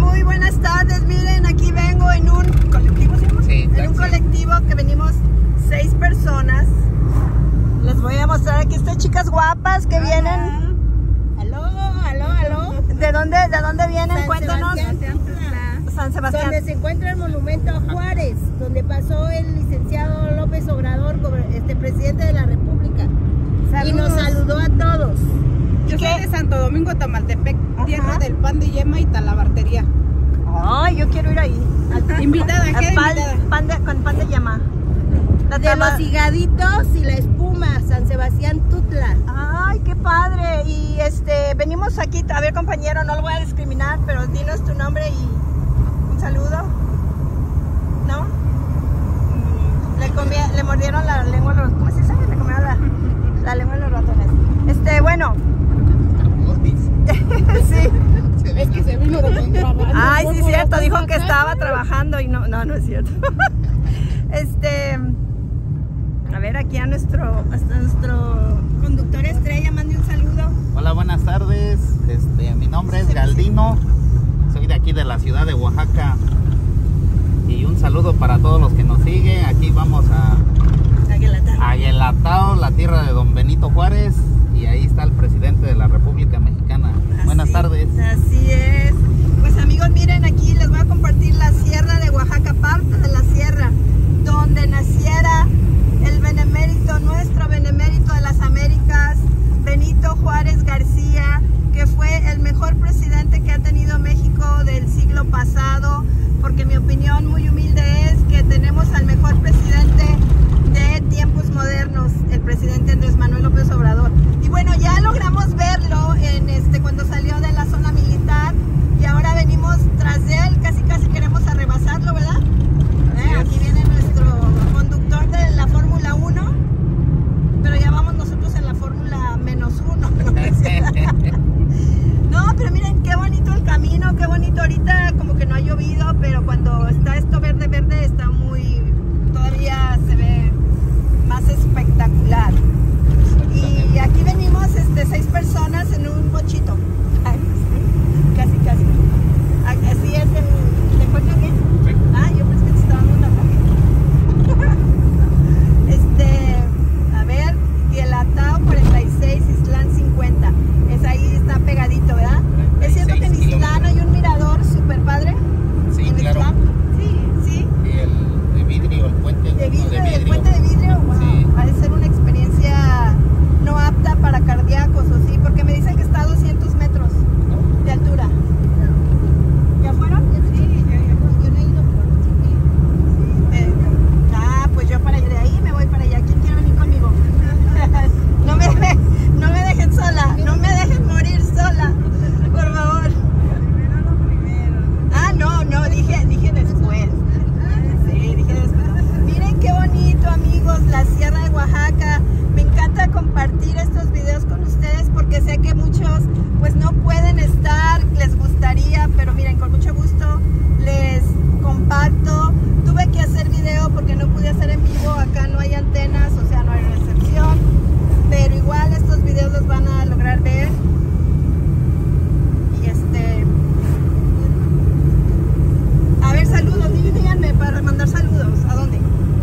Muy buenas tardes. Miren, aquí vengo en un colectivo, ¿se llama? Sí, en un colectivo que venimos 6 personas. Les voy a mostrar aquí estas chicas guapas que vienen. Aló. ¿De dónde vienen? San Cuéntanos. San Sebastián. Donde se encuentra el monumento a Juárez, donde pasó el licenciado López Obrador, presidente de la República. Saludos. Y nos saludó a todos. Yo soy de Santo Domingo, Tamaltepec, tierra del pan de yema y talabartería. Ay, yo quiero ir ahí. Invitada, queda invitada. Con pan de llama. De los higaditos y la espuma, San Sebastián Tutla. Ay, qué padre. Y venimos aquí, a ver, compañero, no lo voy a discriminar, pero dinos tu nombre y un saludo. ¿No? Le mordieron la lengua a los... ¿Cómo se dice? Le comieron la lengua a los ratones. Bueno. Sí. Es que se vino de contrabando. Ay, sí, es cierto. Dijo que estaba trabajando y no es cierto. A ver, aquí a nuestro conductor estrella, mande un saludo. Hola, buenas tardes. Mi nombre es Galdino. Soy de aquí de la ciudad de Oaxaca. Y un saludo para todos los que nos siguen. Aquí vamos a Aguelatao, la tierra de don Benito Juárez. Y ahí está el presidente de la República Mexicana. Buenas tardes. Así es. Pues amigos, miren, aquí les voy a compartir la sierra de Oaxaca, parte de la sierra donde naciera el benemérito, nuestro benemérito de las Américas, Benito Juárez García, que fue el mejor presidente que ha tenido México del siglo pasado, porque mi opinión muy humilde es que tenemos al mejor presidente de tiempos modernos, el presidente Andrés Manuel López Obrador. Y bueno, ya logramos verlo cuando salió de la zona militar y ahora venimos tras de él, casi queremos arrebasarlo, ¿verdad? Aquí viene nuestro conductor de la Fórmula 1, pero ya vamos nosotros en la Fórmula -1. No, pero miren qué bonito el camino, qué bonito. Ahorita como que no ha llovido, pero cuando está esto verde está todavía se ve más espectacular. Y aquí venimos 6 personas en un bochito. Ay, casi. Así es, ¿te encuentras bien? Sí. Ah, yo pensé que te estaba dando un ataque. A ver, Aguelatao 46, Islán 50. Es ahí, está pegadito, ¿verdad? ¿Es cierto que en Islán hay un mirador súper padre? Sí, ¿En claro. Islán? Sí. Y el de vidrio, el puente ¿De vidrio? de ¿El puente de vidrio? Wow. Sí. Va a ser una experiencia no apta para cardíacos, ¿o sí? Porque me dicen que está a 200 metros de altura. ¿Ya fueron? Sí, yo no he ido, pero sí. Pues yo para de ahí me voy para allá. ¿Quién quiere venir conmigo? No me dejen sola, no me dejen morir sola, por favor. No, dije después. Sí, dije después. Miren qué bonito, amigos, la sierra de Oaxaca. Me encanta compartir estos videos con ustedes porque sé que muchos pues no pueden estar, les gustaría, pero miren, con mucho gusto les comparto. Tuve que hacer video porque no pude hacer en vivo, acá no hay antenas, o sea, no hay recepción, pero igual estos videos los van a lograr ver. Y a ver, saludos, díganme para mandar saludos. ¿A dónde?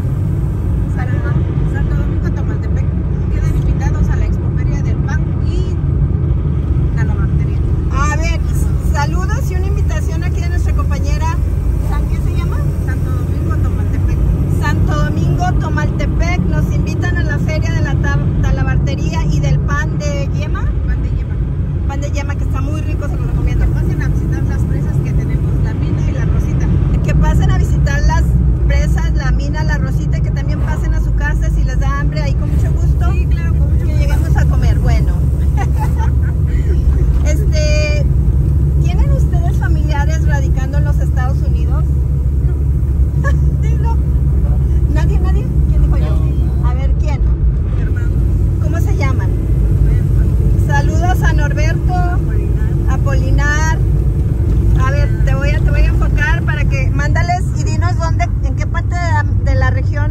Santo Domingo, Tamaltepec. Quedan invitados a la expoferia del pan y talabartería. A ver, saludos y una invitación aquí de nuestra compañera. ¿Qué se llama? Santo Domingo, Tamaltepec. Santo Domingo, Tamaltepec. Nos invitan a la feria de la talabartería y del pan de yema. Pan de yema. Pan de yema que está muy rico, se lo recomiendo. Que pasen a visitar las presas que tenemos, la mina y la Rosita. Que pasen a visitar las presas, la mina, la Rosita, que también pasen a su casa si les da hambre ahí con mucho gusto. Sí, claro, con mucho Que gusto. lleguemos a comer. Bueno. ¿Tienen ustedes familiares radicando en los Estados Unidos? No. ¿Nadie? ¿Quién dijo yo? A ver, ¿quién? Hermano. ¿Cómo se llaman? Saludos a Norberto, Apolinar. A ver, te voy a enfocar para que mándales y dinos en qué parte de la región.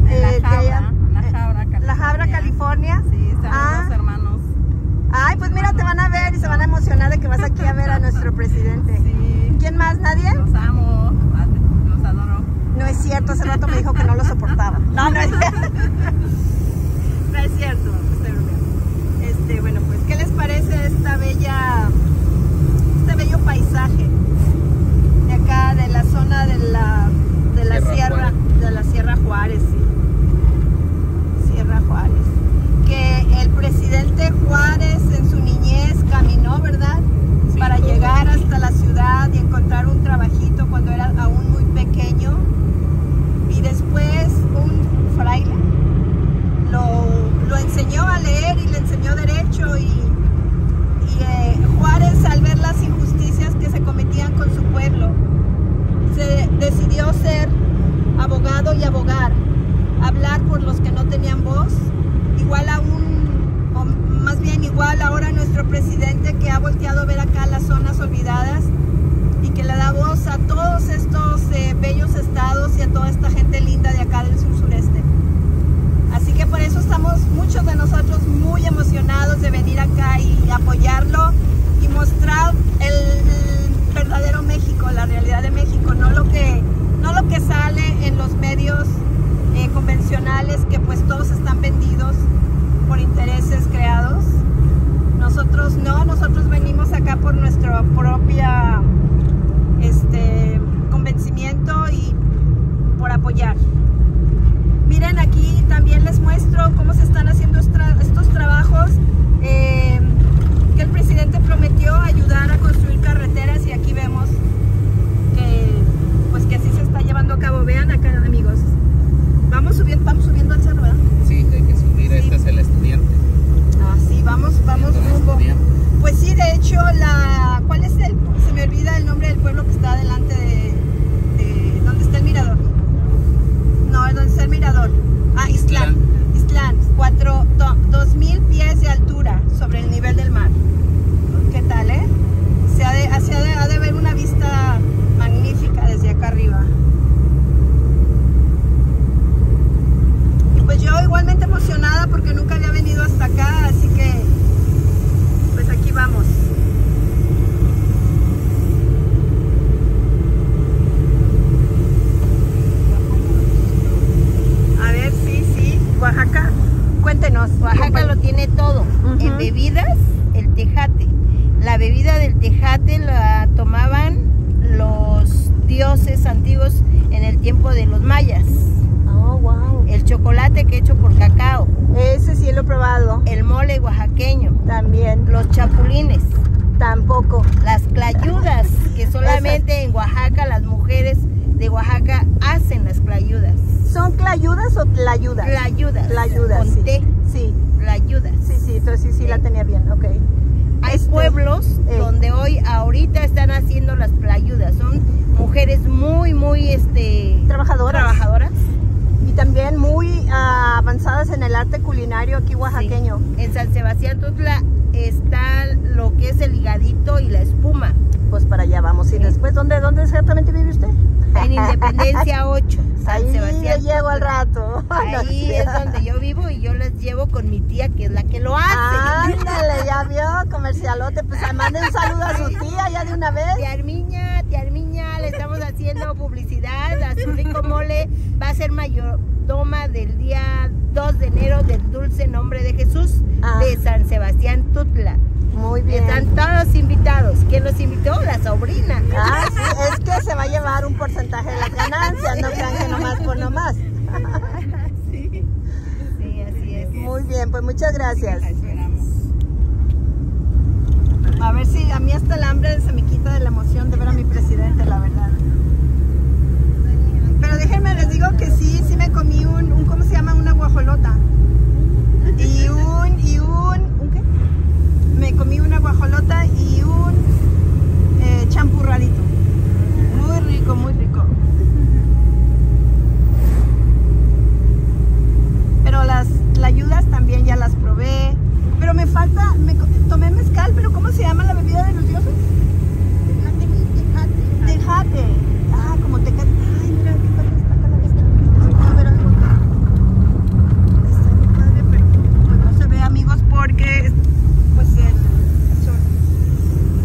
La Jabra, California. Sí, saludos, hermanos. Ay, pues mira, te van a ver y se van a emocionar de que vas aquí a ver a nuestro presidente. Sí. ¿Quién más? ¿Nadie? Los amo, los adoro. No es cierto, hace rato me dijo que no lo soportaba. No, no es cierto. No es cierto, estoy bromeando. Bueno, pues, ¿qué les parece este bello paisaje de acá, de la zona de la sierra, de la Sierra Juárez, sí. Sierra Juárez. Que el presidente Juárez en su niñez caminó, ¿verdad? Sí, para llegar hasta la ciudad y encontrar un trabajito cuando era aún muy pequeño. Y después un fraile lo enseñó a leer y le enseñó derecho y Juárez, al ver las injusticias que se cometían con su pueblo, se decidió ser abogado y hablar por los que no tenían voz, igual ahora nuestro presidente, que ha volteado a ver acá las zonas olvidadas y que le da voz a todos estos bellos estados y a toda esta gente linda de acá del sur-sureste. Así que por eso estamos muchos de nosotros muy emocionados de venir acá y apoyarlo y mostrar el verdadero México, la realidad de México, no lo que sale en los medios convencionales, que pues todos están vendidos por intereses creados. Nosotros no, nosotros venimos acá por nuestra propia convencimiento y por apoyar. Miren, aquí también les muestro cómo se están haciendo estos trabajos que el presidente prometió ayudar a construir carreteras, y aquí vemos que así se está llevando a cabo. Vean acá, amigos, vamos subiendo al cerro, ¿verdad? Sí, hay que subir. Sí. Este es el Estudiante. Ah, sí, vamos rumbo. Pues sí, de hecho, ¿cuál es se me olvida el nombre del pueblo que está delante de donde está el mirador? No, es donde está el mirador. Ah, Ixtlán. 2000 pies de altura sobre el nivel del mar. ¿Qué tal, eh? Ha de ver una vista magnífica desde acá arriba. Y pues yo igualmente emocionada porque nunca había venido hasta acá, así que pues aquí vamos. A ver, sí, Oaxaca. Cuéntenos. Oaxaca lo tiene todo. En bebidas, el tejate. La bebida del tejate la tomaban los dioses antiguos en el tiempo de los mayas. Oh, wow. El chocolate que hecho por cacao. Ese sí lo he probado. El mole oaxaqueño. También. Los chapulines. Tampoco. Las clayudas, que solamente en Oaxaca las mujeres de Oaxaca hacen las clayudas. ¿Son clayudas o tlayudas? Clayudas. Con sí. T. Sí. Clayudas. Sí, entonces sí la tenía bien, ok. Hay pueblos donde ahorita están haciendo las clayudas. Son mujeres muy trabajadoras. Y también muy avanzadas en el arte culinario aquí oaxaqueño. Sí. En San Sebastián Tutla está lo que es el higadito y la espuma. Pues para allá vamos. ¿Y después dónde exactamente vive usted? En Independencia 8, San ahí Sebastián. Llego al rato. Ahí es donde yo vivo y yo les llevo con mi tía, que es la que lo hace. Ándale, ya vio, comercialote. Pues mande un saludo a su tía ya de una vez. Tía Armiña, le estamos haciendo publicidad. A su rico mole va a ser mayordoma del día 2 de enero del Dulce Nombre de Jesús de San Sebastián Tutla. Muy bien. Están todos invitados. ¿Quién los invitó? La sobrina. Sí, es que se va a llevar un porcentaje de las ganancias, no crean que nomás por nomás. Sí, así es. Muy bien, pues muchas gracias. A ver si a mí hasta el hambre se me quita de la emoción de ver a mi presidente, la verdad. Pero déjenme, les digo que sí me comí ¿cómo se llama? Una guajolota. Y ¿un qué? Me comí una guajolota y un champurradito. Muy rico, muy rico. Pero las tlayudas también ya las probé. Pero me falta, tomé mezcal, pero ¿cómo se llama la bebida de los dioses? Tejate. Como tecate. Ay, mira, qué padre está acá la vista. A ver algo. Está muy padre, pero pues no se ve, amigos, porque pues el sol.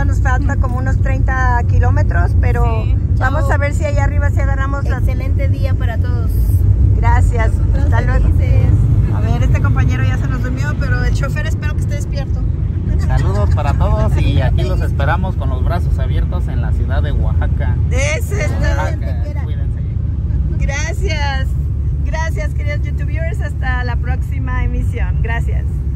nos falta como unos 30 kilómetros, pero Sí. vamos Chao. a ver si allá arriba si agarramos las... Excelente día para todos. Gracias, hasta luego. Felices. A ver, este compañero ya se nos durmió, pero el chofer espero que esté despierto. Saludos para todos y aquí los esperamos con los brazos abiertos en la ciudad de Oaxaca. Eso es todo. Oaxaca, cuídense. Gracias. Gracias, queridos YouTubers. Hasta la próxima emisión. Gracias.